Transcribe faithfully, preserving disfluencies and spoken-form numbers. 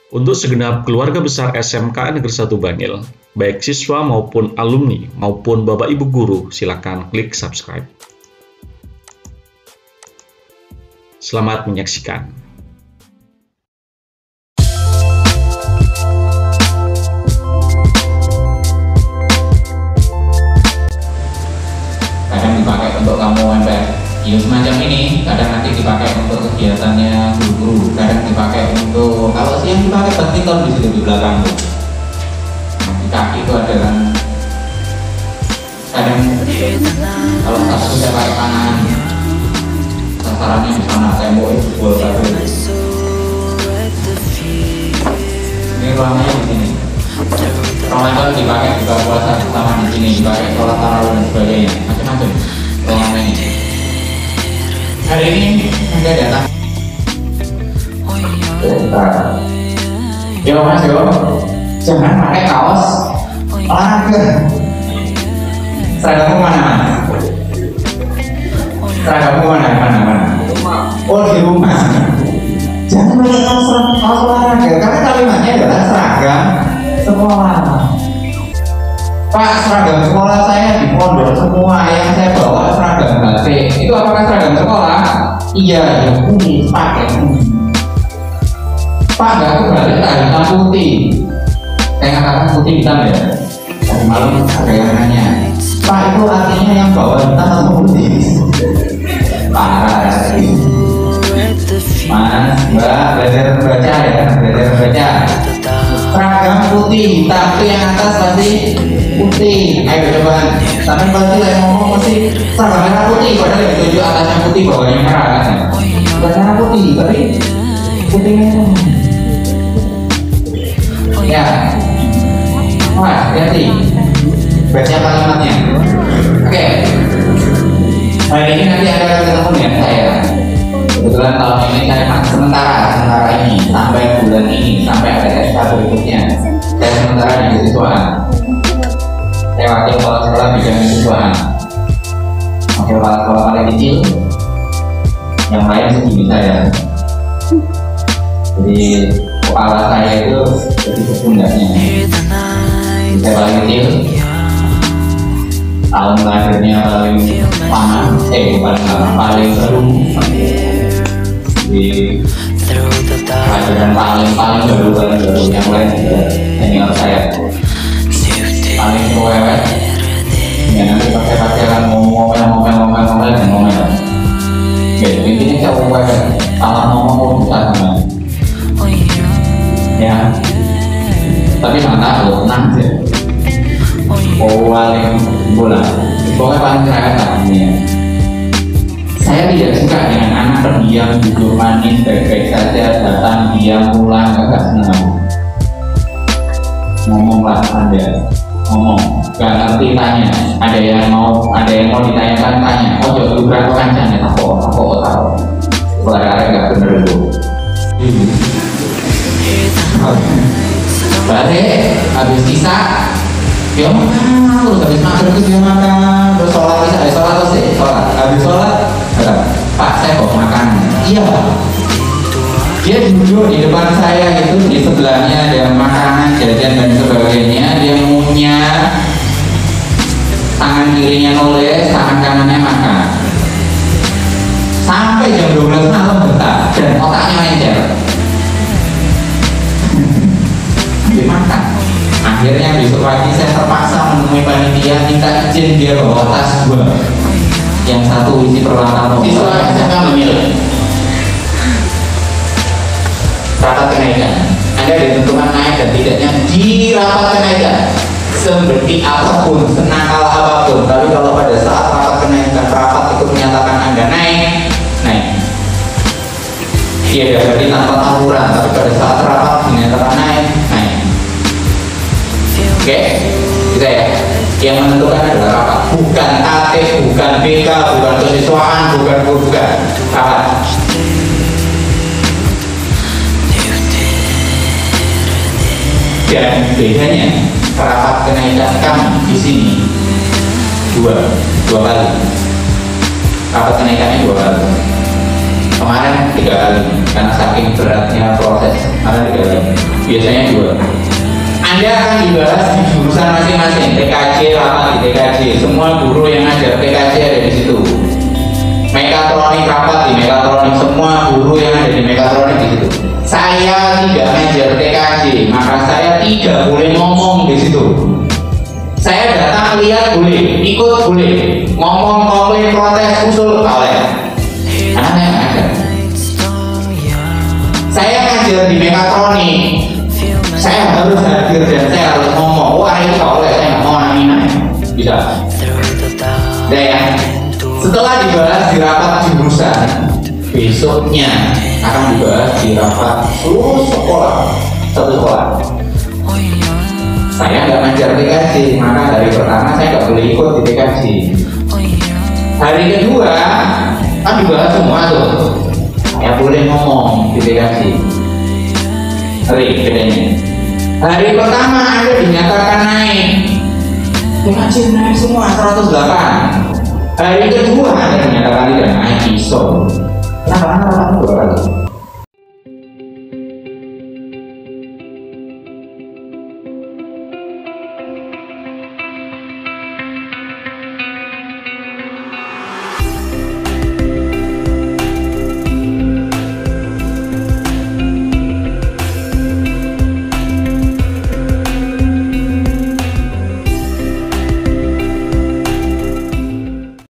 Untuk segenap keluarga besar S M K N Negeri satu Bangil, baik siswa maupun alumni maupun Bapak Ibu guru, silakan klik subscribe. Selamat menyaksikan. Kadang dipakai untuk kamu M P ya semacam ini, kadang nanti dipakai untuk kegiatannya guru-guru, kadang dipakai untuk kalau siang dipakai badminton di situ di belakang tuh. Di kaki itu adalah kadang kalau tak sudah pakai kanan sasarannya di sana tembok itu buat kabel. Ini ruangannya di sini. Ruangan itu dipakai juga puasa sama di sini, dipakai sholat tarawih dan sebagainya, macam-macam ruangan ini. Hari ini Anda datang. Yo mas yo, jangan pakai kaos olahraga. Seragammu mana? Seragammu mana? Mana mana? Oh di rumah. Jangan pakai kaos kaos olahraga karena kalimatnya adalah seragam sekolah. Pak, seragam sekolah saya di pondok semua yang saya bawa seragam batik. Itu apakah seragam sekolah? Iya, ya kuning, pakai kuning. Pak, nggak kebalik lah, hitam putih. Saya katakan putih hitam ya. Tadi malam ada yang nanya, Pak itu artinya yang bawa hitam atau putih? Parah sih. Mas, Mbak, belajar membaca ya, belajar membaca. Seragam putih, hitam itu yang atas pasti putih. Ayo coba, sampai pasti saya ngomong pasti seragam merah putih, padahal yang ditunjuk atasnya putih, bawahnya merah kan? Bukan merah putih, tapi putihnya ya. Wah, hati-hati baca kalimatnya. Oke, hari ini nanti Anda akan ketemu dengan saya. Kebetulan tahun ini saya sementara sementara ini sampai bulan ini sampai ada S K berikutnya saya sementara di kesiswaan. Saya wakil kepala sekolah bidang kesiswaan, wakil kepala sekolah paling kecil, yang lain segini saya. Jadi kepala saya itu jadi pundaknya. Saya paling kecil, tahun lahirnya paling panas, eh bukan paling seru. Di pelajaran paling paling baru paling baru yang lain juga senior saya paling kewewet ya nanti pakai pacaran ngomel ngomel ngomel ngomel dan ngomel ya intinya saya kewewet salah ngomong pun bisa sama ya tapi nggak tahu tenang sih paling bola pokoknya paling keren tahunnya. Saya tidak suka dengan anak terdiam, duduk manis, baik-baik saja, datang, diam, pulang, agak senang. Ngomonglah Anda, ngomong, gak ngerti tanya. Ada yang mau, ada yang mau ditanyakan tanya. Oh jauh berapa kancanya? Tako, tako, tako. Suara gak bener itu. Balik, habis kisah, dia makan, terus habis makan terus dia makan, terus sholat, bisa, sholat terus deh, sholat, habis sholat. Pak, saya bawa makan. Iya. Dia duduk di depan saya itu di sebelahnya ada makanan, jajan dan sebagainya. Dia punya tangan kirinya nulis, tangan kanannya makan. Sampai jam dua belas malam bentar dan otaknya encer. Dia makan. Akhirnya besok pagi saya terpaksa menemui panitia minta izin dia bawa tas gua. Yang satu isi peralatan siswa S M K memilih rapat kenaikan. Anda ditentukan naik dan tidaknya di rapat kenaikan seperti apapun, senakal apapun. Tapi kalau pada saat rapat kenaikan, rapat itu menyatakan Anda naik, naik. Dia berarti tanpa tawuran, tapi pada saat rapat menyatakan naik, naik. Oke, kita ya. Yang menentukan adalah rapat, bukan A T, bukan B K, bukan kesiswaan, bukan bukan rapat. Dan bedanya rapat kenaikan kami di sini dua dua kali. Rapat kenaikannya dua kali. Kemarin tiga kali karena saking beratnya proses. Kemarin tiga kali. biasanya dua. Anda akan dibahas di jurusan masing-masing, T K J, rapat di T K J, semua guru yang ngajar T K J ada di situ. Mekatronik, rapat di mekatronik, semua guru yang ada di mekatronik di situ. Saya tidak ngajar T K J, maka saya tidak boleh ngomong di situ. Saya datang lihat boleh, ikut boleh, ngomong, komplain, protes, usul boleh. Karena saya ngajar. Saya ngajar di mekatronik, saya harus hadir dan saya harus ngomong. Oh, hari ini boleh, saya nggak mau nanya, bisa. Dan ya, setelah dibahas di rapat jurusan, besoknya akan dibahas di rapat seluruh sekolah, satu sekolah. Saya nggak ngajar T K J, maka hari pertama saya nggak boleh ikut di T K J. Hari kedua kan dibahas semua tuh, saya boleh ngomong di T K J. Hari bedanya. Hari pertama Anda dinyatakan naik, T K J naik semua seratus delapan. Hari kedua Anda dinyatakan tidak naik, iso. Kenapa Anda rapat dua kali?